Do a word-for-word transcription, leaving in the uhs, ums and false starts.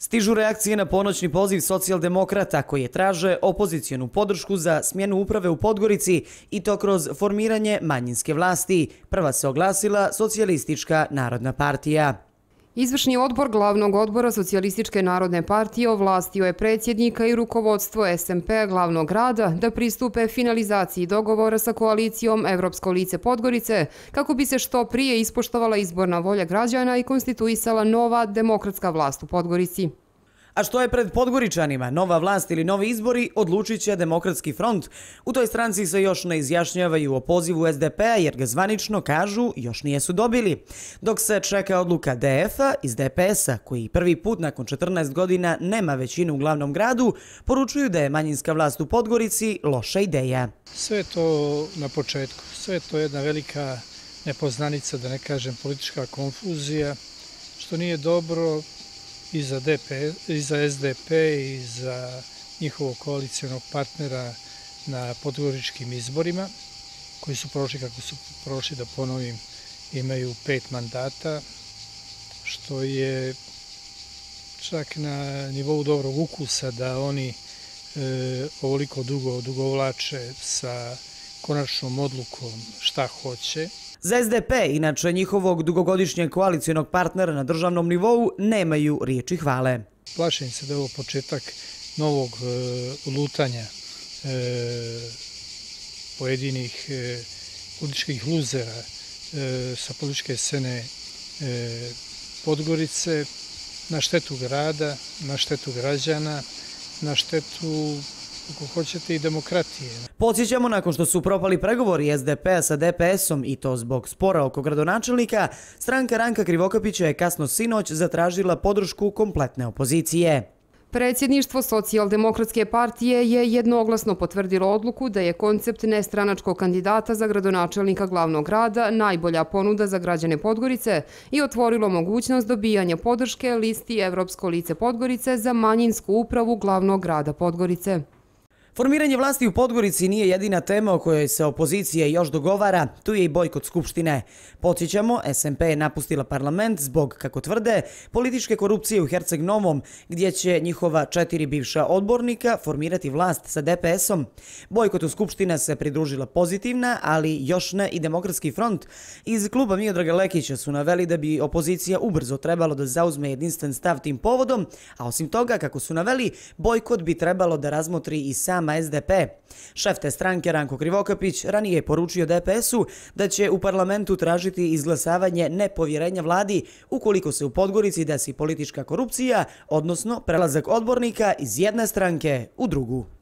Stižu reakcije na ponoćni poziv socijaldemokrata koje traže opozicijonu podršku za smjenu uprave u Podgorici i to kroz formiranje manjinske vlasti. Prva se oglasila Socijalistička narodna partija. Izvršni odbor glavnog odbora Socijalističke narodne partije ovlastio je predsjednika i rukovodstvo S M P-a glavnog grada da pristupe finalizaciji dogovora sa koalicijom Evropsko lice Podgorice kako bi se što prije ispoštovala izborna volja građana i konstituisala nova demokratska vlast u Podgorici. A što je pred Podgoričanima, nova vlast ili novi izbori, odlučit će Demokratski front. U toj stranci se još ne izjašnjavaju o pozivu S D P-a jer ga zvanično, kažu, još nijesu dobili. Dok se čeka odluka D F-a iz D P S-a, koji prvi put nakon četrnaest godina nema većinu u glavnom gradu, poručuju da je manjinska vlast u Podgorici loša ideja. Sve je to na početku, sve je to jedna velika nepoznanica, da ne kažem politička konfuzija, što nije dobro i za, D P, i za S D P i za njihovog koalicijonog partnera na podgoričkim izborima, koji su prošli, kako su prošli, da ponovim, imaju pet mandata, što je čak na nivou dobrog ukusa da oni e, ovoliko dugo odugovlače sa konačnom odlukom šta hoće. Za S D P, inače njihovog dugogodišnjeg koalicijonog partnera na državnom nivou, nemaju riječi hvale. Plašim se da je ovo početak novog e, lutanja e, pojedinih e, političkih luzera e, sa političke scene e, Podgorice na štetu grada, na štetu građana, na štetu, ako hoćete, i demokratije. Podsjećamo, nakon što su propali pregovori S D P-a sa D P S-om i to zbog spora oko gradonačelnika, stranka Ranka Krivokapića je kasno sinoć zatražila podršku kompletne opozicije. Predsjedništvo Socijaldemokratske partije je jednoglasno potvrdilo odluku da je koncept nestranačkog kandidata za gradonačelnika glavnog grada najbolja ponuda za građane Podgorice i otvorilo mogućnost dobijanja podrške listi Evropsko lice Podgorice za manjinsku upravu glavnog grada Podgorice. Formiranje vlasti u Podgorici nije jedina tema o kojoj se opozicija još dogovara, tu je i bojkot Skupštine. Podsjećamo, S M P je napustila parlament zbog, kako tvrde, političke korupcije u Herceg Novom, gdje će njihova četiri bivša odbornika formirati vlast sa D P S-om. Bojkotu Skupštine se pridružila Pozitivna, ali još ne i Demokratski front. Iz kluba Miodraga Lekića su naveli da bi opozicija ubrzo trebalo da zauzme jedinstven stav tim povodom, a osim toga, kako su naveli, bojkot bi trebalo da razmotri i sam S D P. Šef te stranke Ranko Krivokapić ranije je poručio D P S-u da će u parlamentu tražiti izglasavanje nepovjerenja vladi ukoliko se u Podgorici desi politička korupcija, odnosno prelazak odbornika iz jedne stranke u drugu.